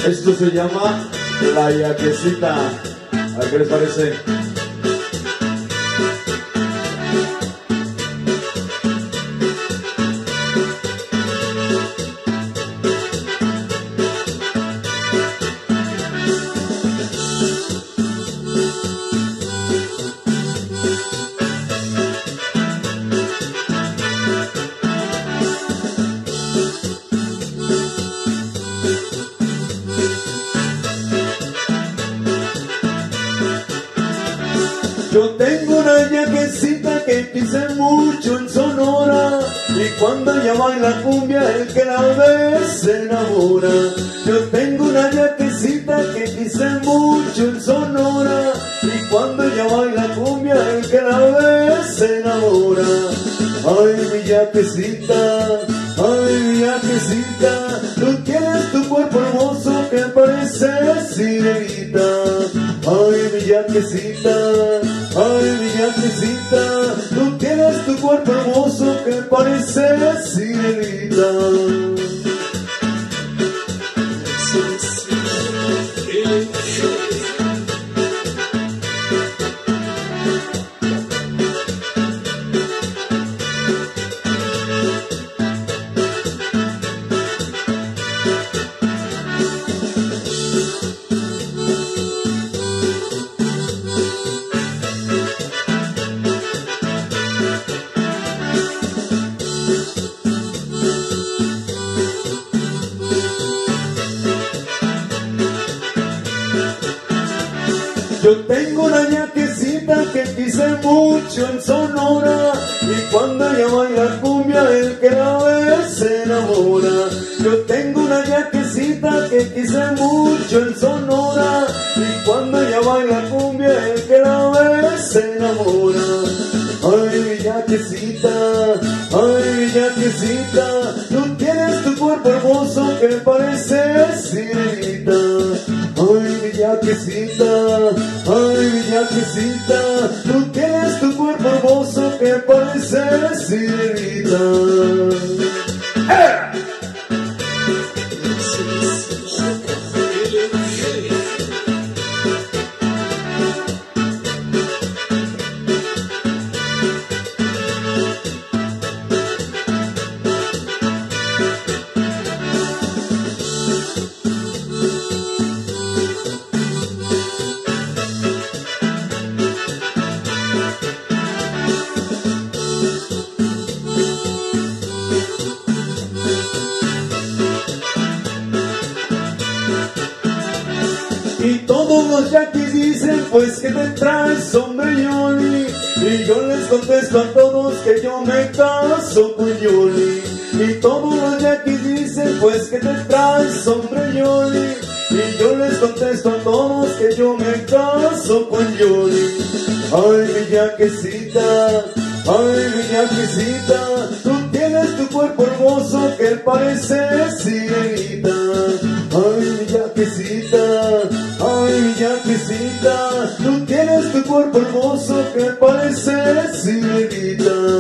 Esto se llama La Yaquecita. ¿A qué les parece? Yo tengo una yaquecita que quise mucho en Sonora, y cuando ella baila cumbia el que la ve se enamora. Yo tengo una yaquecita que quise mucho en Sonora, y cuando ella baila cumbia el que la ve se enamora. Ay, mi yaquecita, ay, mi yaquecita, tú tienes tu cuerpo hermoso que parece sirenita. Ay, mi yaquecita, ay, mi yaquecita, tú tienes tu cuerpo hermoso que parece sirenita. Yo tengo una yaquecita que quise mucho en Sonora, y cuando ella baila cumbia el que la ve se enamora. Yo tengo una yaquecita que quise mucho en Sonora, y cuando ella baila cumbia el que la ve se enamora. Ay, mi yaquecita, ay, mi yaquecita, tú tienes tu cuerpo hermoso que parece sirenita. Ay, mi yaquecita, ay, mi yaquecita, tú tienes tu cuerpo hermoso que parece sirenita. Y todos los yaquis dicen, pues que te traes, hombre Yoli. Y yo les contesto a todos que yo me caso con Yoli. Y todos los yaquis dicen, pues que te traes, hombre Yoli. Y yo les contesto a todos que yo me caso con Yoli. Ay, mi yaquecita, ay, mi yaquecita, tú tienes tu cuerpo hermoso que parece sirenita. Ay, mi yaquecita, ay, mi yaquecita, tú tienes tu cuerpo hermoso que parece sirenita.